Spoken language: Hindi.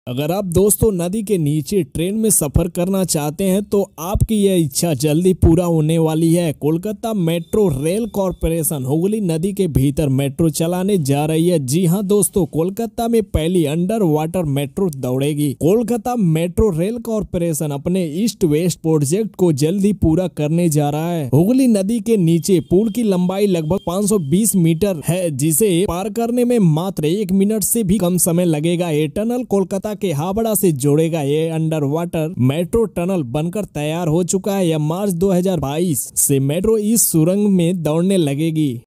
अगर आप दोस्तों नदी के नीचे ट्रेन में सफर करना चाहते हैं तो आपकी यह इच्छा जल्दी पूरा होने वाली है। Kolkata metro rail corporation Hooghly नदी के भीतर मेट्रो चलाने जा रही है। जी हां दोस्तों, कोलकाता में पहली अंडर वाटर मेट्रो दौड़ेगी। कोलकाता मेट्रो रेल कॉरपोरेशन अपने ईस्ट वेस्ट प्रोजेक्ट को जल्दी पूरा करने जा रहा है। हुगली नदी के नीचे पुल की लंबाई लगभग 520 मीटर है, जिसे पार करने में मात्र 1 मिनट से भी कम समय लगेगा। ये टनल कोलकाता के हावड़ा से जोड़ेगा। ये अंडर वाटर मेट्रो टनल बनकर तैयार हो चुका है। यह मार्च 2022 से मेट्रो इस सुरंग में दौड़ने लगेगी।